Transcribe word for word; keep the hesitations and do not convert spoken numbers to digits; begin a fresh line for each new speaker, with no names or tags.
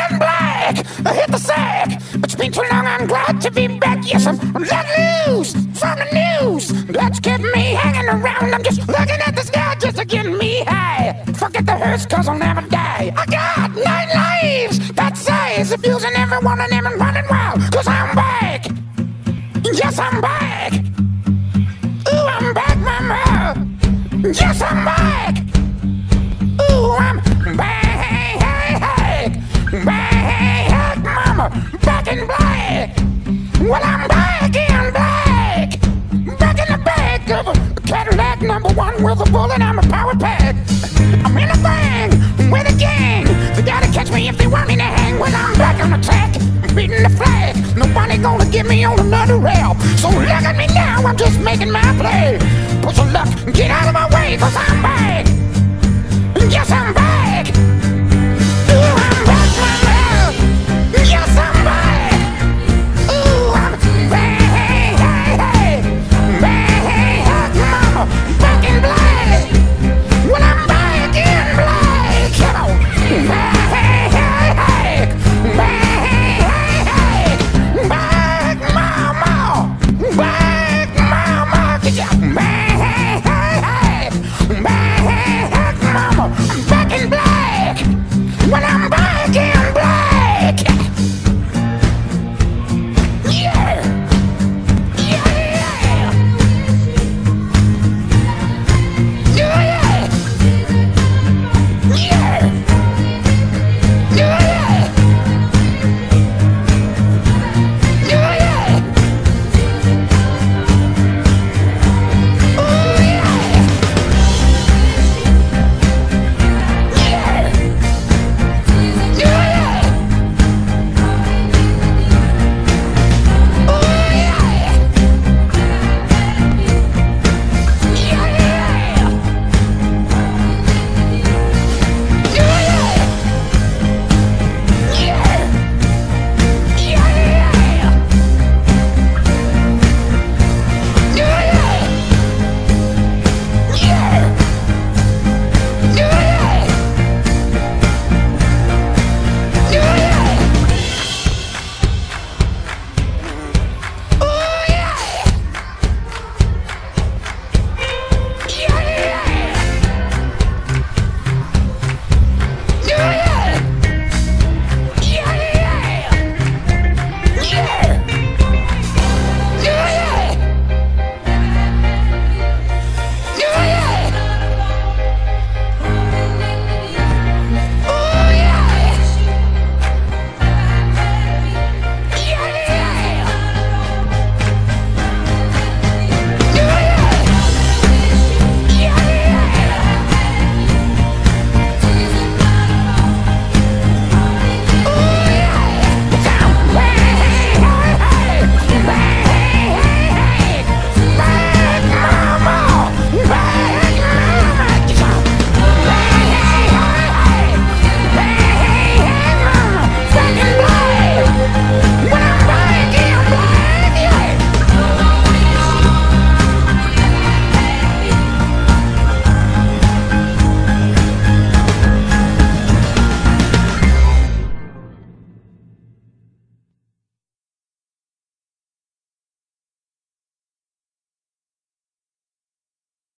in black. I hit the sack. It's been too long, I'm glad to be back. Yes, I'm let loose from the news that's kept me hanging around. I'm just looking at the sky just to get me high. Forget the hearse, cause I'll never die. I got nine lives that says abusing every one of them and running wild. Cause I'm back. Yes, I'm back. Ooh, I'm back, mama. Yes, I'm back. Ooh, I'm back. Back, mama. Back in black. Well, I'm back in black. Back in the back of a Cadillac number one with a bullet. I'm a power pack. I'm in a bang with a gang. They gotta catch me if they want me to hang. When I'm back on the track, beating the flag. Nobody gonna get me on another rail. So look at me now, I'm just making my play. Put some luck, get out of my way, cause I'm back. Yes, I'm